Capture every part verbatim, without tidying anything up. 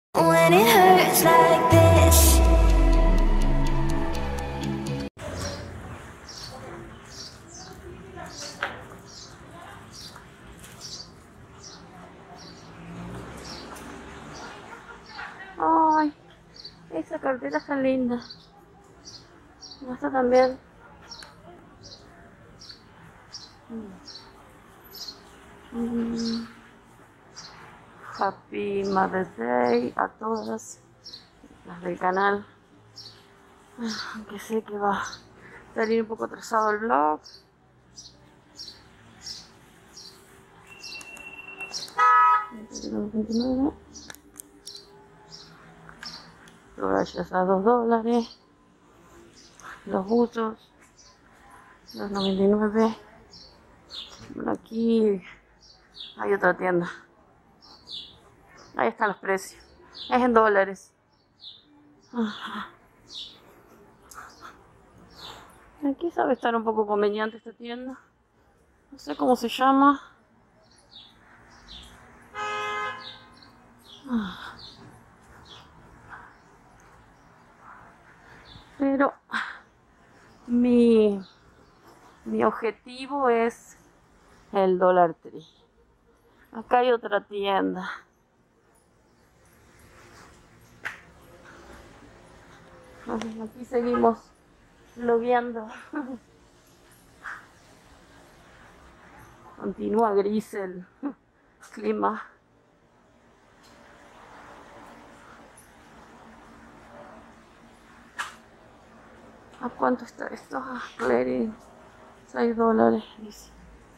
When it hurts like this. Ay, esa cartera está linda. Esta también. Mm. Happy Mother's Day a todas las del canal. Aunque sé que va a salir un poco atrasado el vlog. veintinueve. Toallas a dos dólares. Los buzos dos noventa y nueve. Bueno, aquí hay otra tienda. Ahí están los precios. Es en dólares. Aquí sabe estar un poco conveniente esta tienda. No sé cómo se llama. Pero mi, mi objetivo es el Dollar Tree. Acá hay otra tienda. Aquí seguimos vlogueando. Continúa gris el clima. ¿A cuánto está esto? Ah, Clearing, seis dólares. Dice.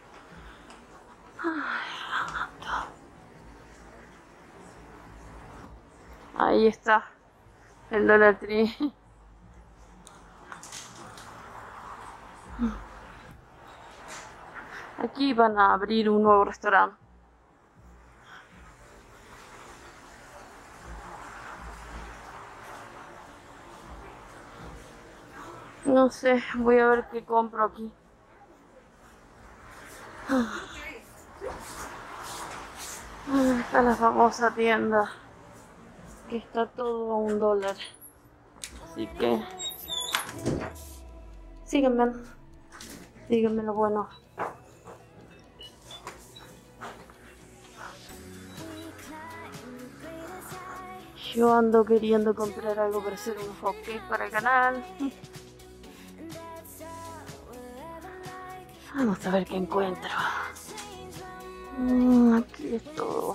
Ahí está el Dollar Tree. Aquí van a abrir un nuevo restaurante. No sé, voy a ver qué compro aquí. Ah, está la famosa tienda que está todo a un dólar. Así que síguenme, síguenme lo bueno. Yo ando queriendo comprar algo para hacer un hot cake para el canal. Vamos a ver qué encuentro. Mm, aquí es todo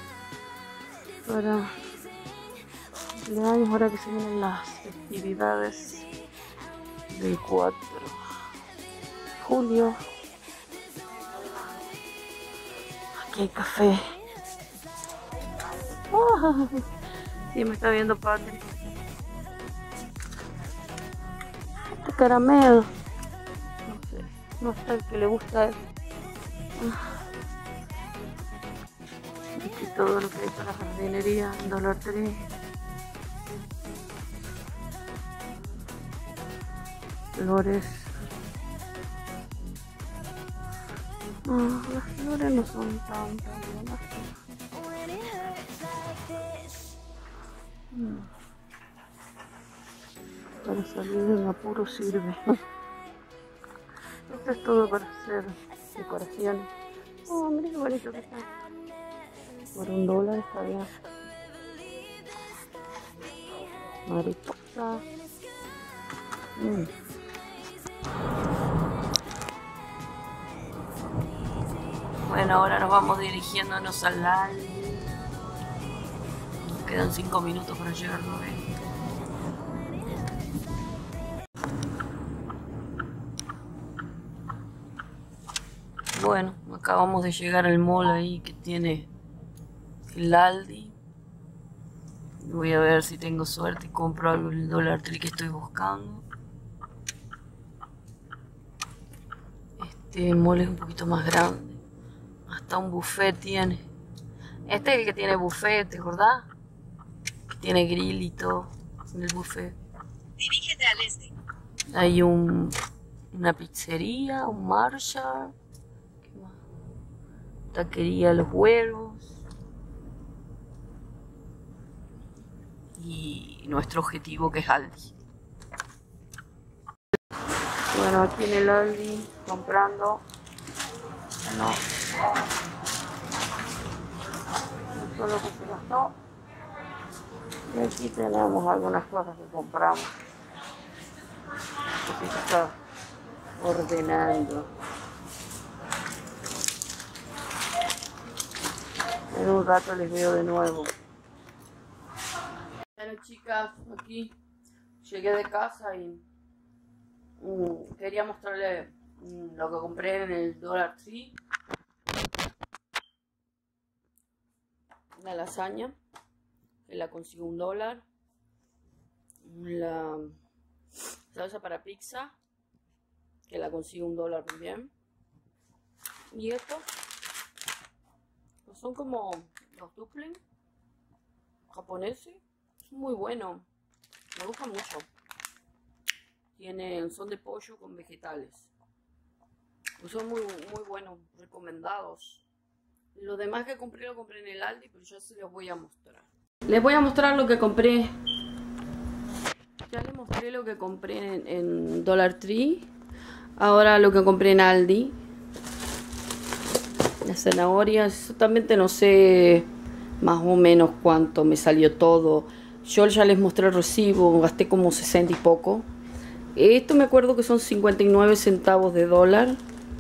para cumpleaños, ahora que se vienen las festividades del cuatro de julio. Aquí hay café. Oh, sí, me está viendo Patrick. Este caramelo. No sé, no está el que le gusta a él. Aquí todo lo que hay para la jardinería, Dollar Tree. Flores. Ah, las flores no son tan tan buenas. Hmm. Para salir de un apuro sirve. Esto es todo para hacer decoraciones. Oh, mira qué bonito que está. Por un dólar está bien. Mariposa. Mm. Bueno, ahora nos vamos dirigiéndonos al Aldi. Nos quedan cinco minutos para llegar a nueve. Bueno, acabamos de llegar al mall ahí que tiene el Aldi. Voy a ver si tengo suerte y compro algo en el Dollar Tree que estoy buscando. Este mall es un poquito más grande. Hasta un buffet tiene. Este es el que tiene buffet, ¿te acordás? Que tiene grill y todo en el buffet. Dirígete al este. Hay un, una pizzería, un Marshall. ¿Qué más? Taquería Los Huevos. y nuestro objetivo, que es Aldi. Bueno, aquí en el Aldi comprando. No. Esto es lo que se gastó. Y aquí tenemos algunas cosas que compramos. Así que está ordenando. En un rato les veo de nuevo. Bueno, chicas, aquí llegué de casa y mm, quería mostrarles mm, lo que compré en el Dollar Tree. La lasaña, que la consigo un dólar. La salsa para pizza, que la consigo un dólar también. Y esto son como los dumplings japoneses. Son muy buenos, me gusta mucho. Tienen, son de pollo con vegetales. Son muy, muy buenos, recomendados. Lo demás que compré lo compré en el Aldi, pero ya se los voy a mostrar. Les voy a mostrar lo que compré. Ya les mostré lo que compré en, en Dollar Tree. Ahora lo que compré en Aldi. Las zanahorias, exactamente no sé más o menos cuánto me salió todo. Yo ya les mostré el recibo, gasté como sesenta y poco. Esto me acuerdo que son cincuenta y nueve centavos de dólar.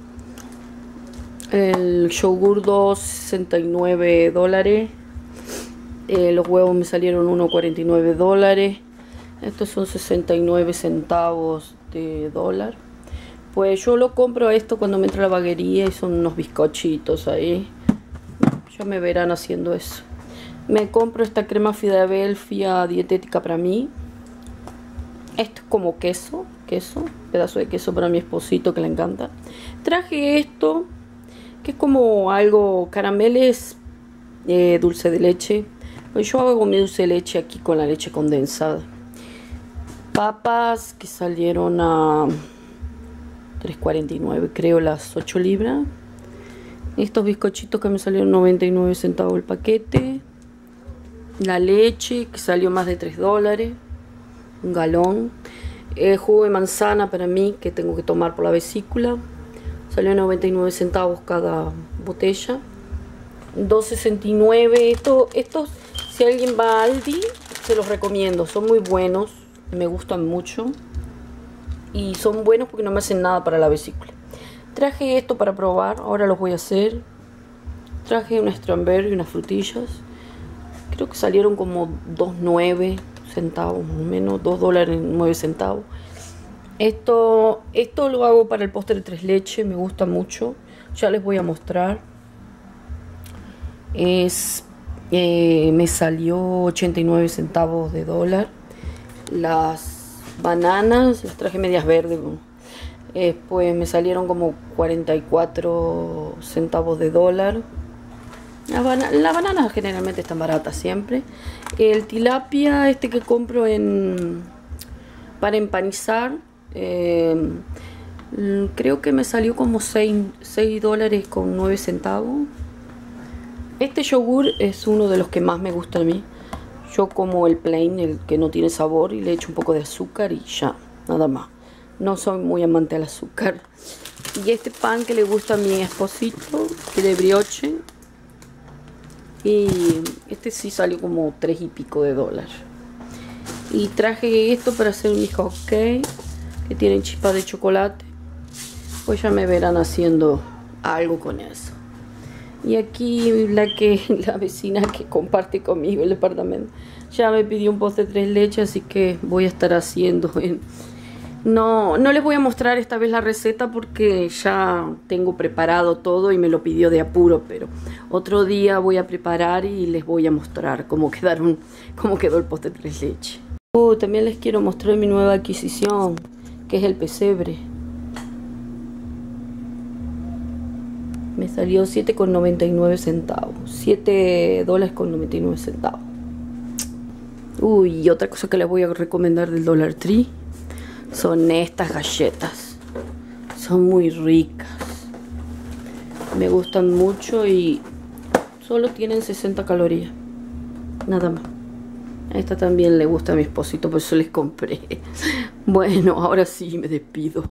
El yogur dos, sesenta y nueve dólares. Eh, los huevos me salieron uno cuarenta y nueve dólares. Estos son sesenta y nueve centavos de dólar. Pues yo lo compro esto cuando me entra a la baguería y son unos bizcochitos ahí. Ya me verán haciendo eso. Me compro esta crema Filadelfia dietética para mí. Esto es como queso, queso, pedazo de queso para mi esposito que le encanta. Traje esto, que es como algo, carameles, eh, dulce de leche. Pues yo hago mi dulce de leche aquí con la leche condensada. Papas que salieron a tres cuarenta y nueve, creo, las ocho libras. Estos bizcochitos que me salieron noventa y nueve centavos el paquete. La leche que salió más de tres dólares, un galón. El jugo de manzana para mí, que tengo que tomar por la vesícula, salió noventa y nueve centavos cada botella. dos sesenta y nueve. Esto, estos, si alguien va a Aldi, se los recomiendo. Son muy buenos, me gustan mucho. Y son buenos porque no me hacen nada para la vesícula. Traje esto para probar, ahora los voy a hacer. Traje una strawberry y unas frutillas. Creo que salieron como dos nueve centavos, más o menos, dos dólares nueve centavos. Esto, esto lo hago para el postre de tres leches, me gusta mucho. Ya les voy a mostrar. Es, eh, me salió ochenta y nueve centavos de dólar. Las bananas, las traje medias verdes. Eh, pues me salieron como cuarenta y cuatro centavos de dólar. Las bana la bananas generalmente están baratas siempre. El tilapia, este que compro en para empanizar, eh, creo que me salió como seis dólares con nueve centavos. Este yogur es uno de los que más me gusta a mí. Yo como el plain, el que no tiene sabor, y le echo un poco de azúcar y ya, nada más. No soy muy amante al azúcar. Y este pan que le gusta a mi esposito, que de brioche. Y este sí salió como tres y pico de dólar. Y traje esto para hacer mis hotcakes, que tienen chispas de chocolate. Pues ya me verán haciendo algo con eso. Y aquí la que la vecina que comparte conmigo el departamento ya me pidió un postre de tres leches, así que voy a estar haciendo. No, no les voy a mostrar esta vez la receta porque ya tengo preparado todo y me lo pidió de apuro, pero otro día voy a preparar y les voy a mostrar cómo quedaron, cómo quedó el postre de tres leches. Oh, también les quiero mostrar mi nueva adquisición, que es el pesebre. Me salió siete con noventa y nueve centavos. siete dólares con noventa y nueve centavos. Uy, y otra cosa que les voy a recomendar del Dollar Tree son estas galletas. Son muy ricas. Me gustan mucho y solo tienen sesenta calorías. Nada más. Esta también le gusta a mi esposito, por eso les compré. Bueno, ahora sí me despido.